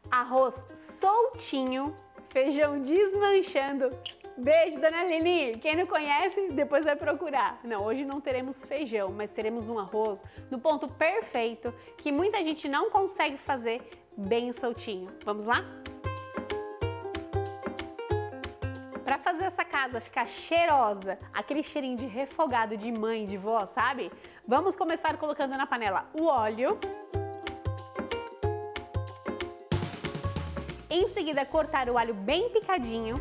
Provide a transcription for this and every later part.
arroz soltinho, feijão desmanchando. Beijo, dona Leni! Quem não conhece, depois vai procurar. Não, hoje não teremos feijão, mas teremos um arroz no ponto perfeito que muita gente não consegue fazer bem soltinho. Vamos lá? Para fazer essa casa ficar cheirosa, aquele cheirinho de refogado de mãe, de vó, sabe? Vamos começar colocando na panela o óleo. Em seguida, cortar o alho bem picadinho.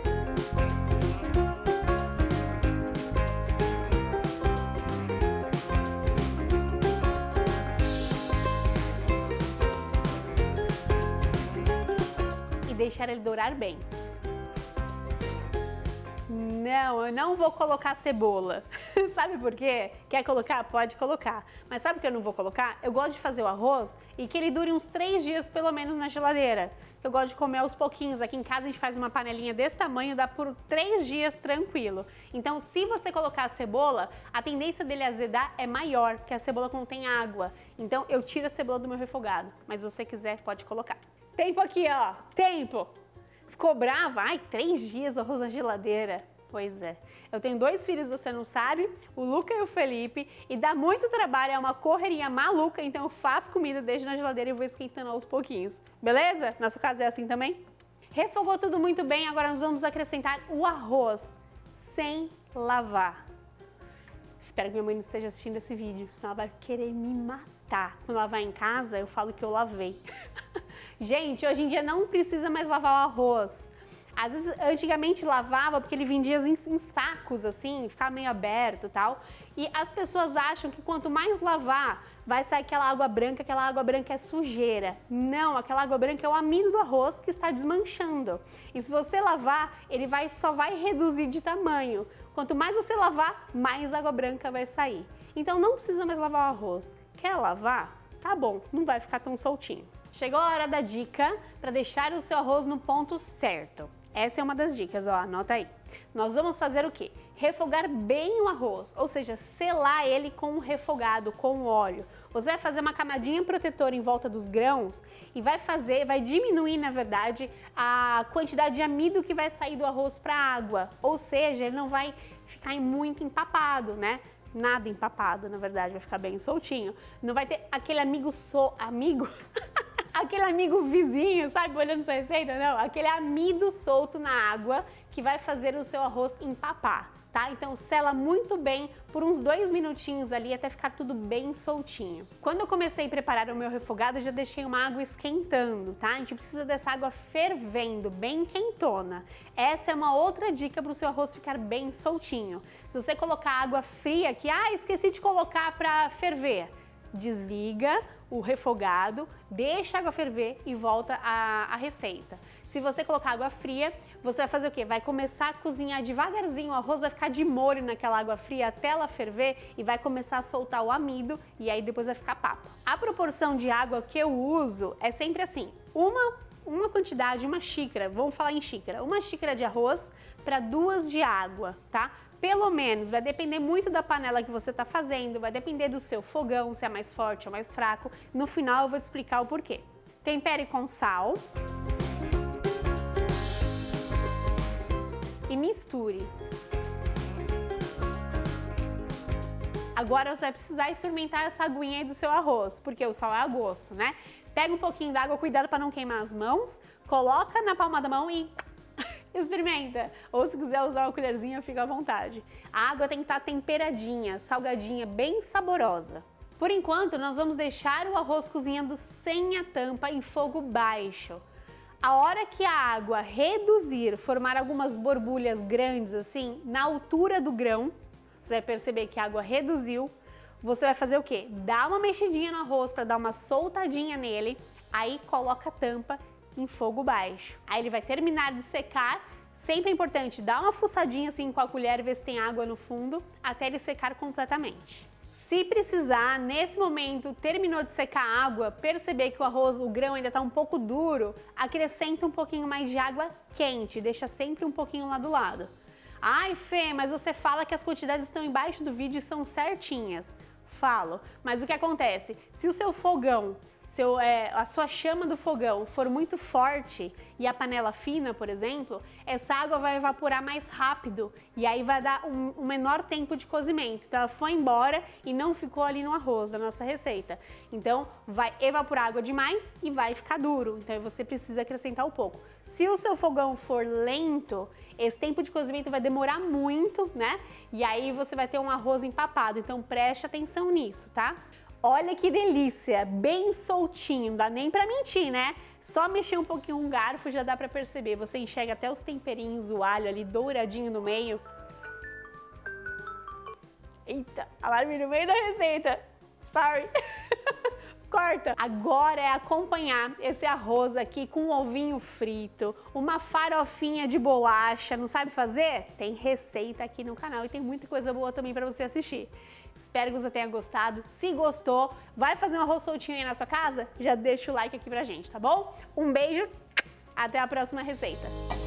E deixar ele dourar bem. Não, eu não vou colocar cebola. Sabe por quê? Quer colocar? Pode colocar. Mas sabe o que eu não vou colocar? Eu gosto de fazer o arroz e que ele dure uns 3 dias pelo menos na geladeira. Eu gosto de comer aos pouquinhos. Aqui em casa a gente faz uma panelinha desse tamanho, dá por 3 dias tranquilo. Então, se você colocar a cebola, a tendência dele azedar é maior, porque a cebola contém água. Então, eu tiro a cebola do meu refogado. Mas se você quiser, pode colocar. Tempo aqui, ó. Tempo! Ficou brava? Ai, 3 dias o arroz na geladeira. Pois é. Eu tenho 2 filhos, você não sabe, o Luca e o Felipe, e dá muito trabalho, é uma correria maluca, então eu faço comida, deixo na geladeira e vou esquentando aos pouquinhos. Beleza? Na sua casa é assim também? Refogou tudo muito bem, agora nós vamos acrescentar o arroz sem lavar. Espero que minha mãe não esteja assistindo esse vídeo, senão ela vai querer me matar. Quando ela vai em casa, eu falo que eu lavei. Gente, hoje em dia não precisa mais lavar o arroz. Às vezes, antigamente lavava porque ele vendia em sacos assim, ficava meio aberto e tal. E as pessoas acham que quanto mais lavar, vai sair aquela água branca é sujeira. Não, aquela água branca é o amido do arroz que está desmanchando. E se você lavar, ele só vai reduzir de tamanho. Quanto mais você lavar, mais água branca vai sair. Então não precisa mais lavar o arroz. Quer lavar? Tá bom, não vai ficar tão soltinho. Chegou a hora da dica para deixar o seu arroz no ponto certo. Essa é uma das dicas, ó, anota aí. Nós vamos fazer o quê? Refogar bem o arroz, ou seja, selar ele com o refogado, com o óleo. Você vai fazer uma camadinha protetora em volta dos grãos e vai diminuir, na verdade, a quantidade de amido que vai sair do arroz para a água. Ou seja, ele não vai ficar muito empapado, né? Nada empapado, na verdade, vai ficar bem soltinho. Não vai ter aquele aquele amigo vizinho, sabe, olhando sua receita? Não, aquele amido solto na água que vai fazer o seu arroz empapar, tá? Então sela muito bem por uns 2 minutinhos ali até ficar tudo bem soltinho. Quando eu comecei a preparar o meu refogado, eu já deixei uma água esquentando, tá? A gente precisa dessa água fervendo, bem quentona. Essa é uma outra dica para o seu arroz ficar bem soltinho. Se você colocar água fria aqui, esqueci de colocar para ferver. Desliga o refogado, deixa a água ferver e volta à receita. Se você colocar água fria, você vai fazer o quê? Vai começar a cozinhar devagarzinho, o arroz vai ficar de molho naquela água fria até ela ferver e vai começar a soltar o amido e aí depois vai ficar papa. A proporção de água que eu uso é sempre assim, uma quantidade, uma xícara, vamos falar em xícara, 1 xícara de arroz para 2 de água, tá? Pelo menos, vai depender muito da panela que você está fazendo, vai depender do seu fogão, se é mais forte ou mais fraco. No final eu vou te explicar o porquê. Tempere com sal. E misture. Agora você vai precisar experimentar essa aguinha aí do seu arroz, porque o sal é a gosto, né? Pega um pouquinho d'água, cuidado para não queimar as mãos, coloca na palma da mão e experimenta. Ou se quiser usar uma colherzinha, fica à vontade. A água tem que estar temperadinha, salgadinha, bem saborosa. Por enquanto, nós vamos deixar o arroz cozinhando sem a tampa em fogo baixo. A hora que a água reduzir, formar algumas borbulhas grandes assim, na altura do grão, você vai perceber que a água reduziu, você vai fazer o quê? Dá uma mexidinha no arroz para dar uma soltadinha nele, aí coloca a tampa em fogo baixo. Aí ele vai terminar de secar, sempre é importante dar uma fuçadinha assim com a colher e ver se tem água no fundo, até ele secar completamente. Se precisar, nesse momento, terminou de secar a água, perceber que o arroz, o grão ainda está um pouco duro, acrescenta um pouquinho mais de água quente, deixa sempre um pouquinho lá do lado. Ai, Fê, mas você fala que as quantidades estão embaixo do vídeo e são certinhas. Falo, mas o que acontece? Se o seu fogão a sua chama do fogão for muito forte e a panela fina, por exemplo, essa água vai evaporar mais rápido e aí vai dar um menor tempo de cozimento. Então ela foi embora e não ficou ali no arroz da nossa receita. Então vai evaporar água demais e vai ficar duro. Então você precisa acrescentar um pouco. Se o seu fogão for lento, esse tempo de cozimento vai demorar muito, né? E aí você vai ter um arroz empapado. Então preste atenção nisso, tá? Olha que delícia, bem soltinho, não dá nem pra mentir, né? Só mexer um pouquinho com o garfo já dá pra perceber. Você enxerga até os temperinhos, o alho ali douradinho no meio. Eita, alarme no meio da receita. Sorry. Corta. Agora é acompanhar esse arroz aqui com um ovinho frito, uma farofinha de bolacha. Não sabe fazer? Tem receita aqui no canal e tem muita coisa boa também pra você assistir. Espero que você tenha gostado. Se gostou, vai fazer um arroz soltinho aí na sua casa? Já deixa o like aqui pra gente, tá bom? Um beijo, até a próxima receita.